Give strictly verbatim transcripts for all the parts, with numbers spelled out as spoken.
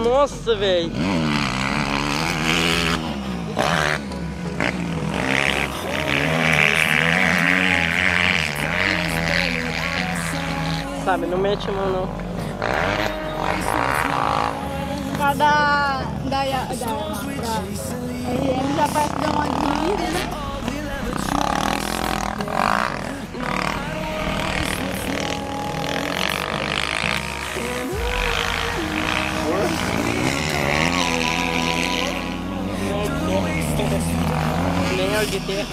Nossa, velho. Sabe, não mete a mão não. Cada da, da, da, da R M já parece dar uma diminuída, né? Nem é o de terra.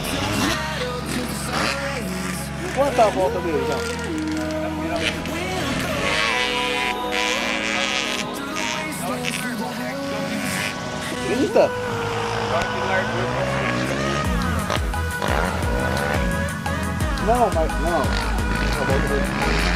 Quanto a volta dele já? trinta? Não, mas não. A volta dele.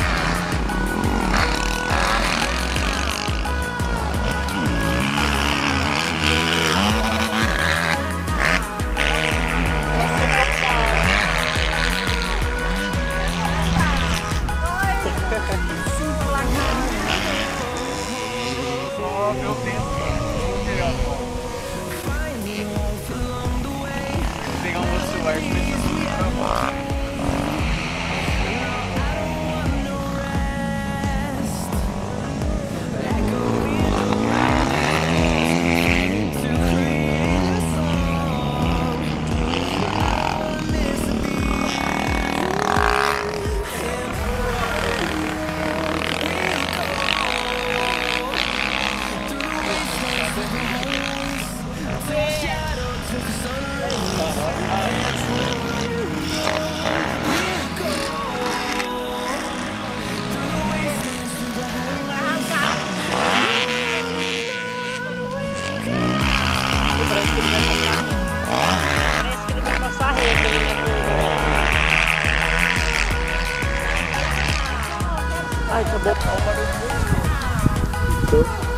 Meu tempo, melhor. Vou pegar um outro celular e ver se Ai, tá bom.